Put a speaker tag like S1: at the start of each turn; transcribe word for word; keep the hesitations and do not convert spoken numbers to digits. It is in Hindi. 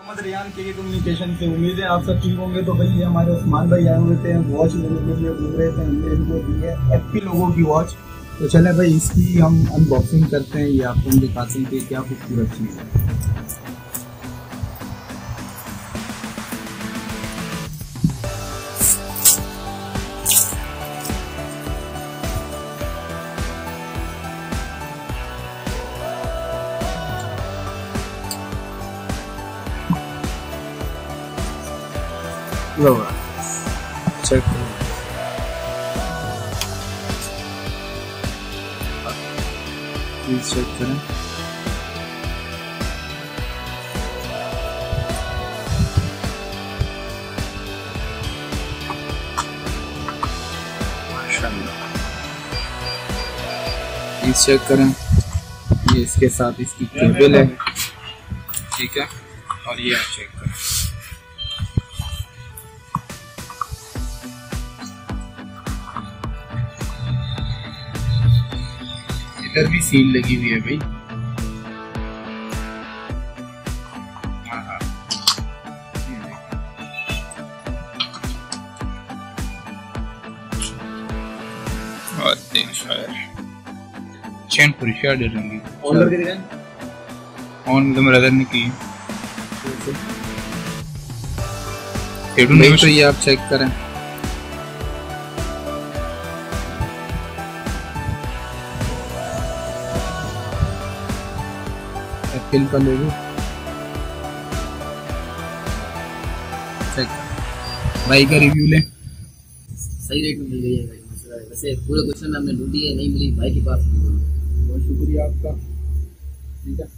S1: मोहम्मद रियान के कम्युनिकेशन से उम्मीद है आप सब ठीक होंगे। तो भाई ये हमारे उस्मान भाई आए हुए थे, वॉच लेने के लिए घूम रहे थे, हमने इनको दी है एफपी लोगों की वॉच। तो चले भाई इसकी हम अनबॉक्सिंग करते हैं, ये आपको हम दिखाते हैं कि क्या खूबसूरत चीज़ है। लो चेक करो, प्लीज चेक करें। प्लीज चेक करें। ये इसके साथ इसकी केबल है, ठीक है, और ये आप चेक करें। इधर भी सील लगी हुई है भाई। हाँ हाँ, और तीन शायर चैन पूरी शायर दे देंगी। ऑन करके दिखाएं। ऑन तो मेरा नहीं की नहीं, तो ये आप चेक करें। एप्पल का लोगो चेक। भाई का रिव्यू ले।
S2: सही रेट में मिल गई है भाई, मसला है। वैसे पूरे क्वेश्चन में हमने ढूंढी है, नहीं मिली भाई के पास।
S1: बहुत शुक्रिया आपका, ठीक है।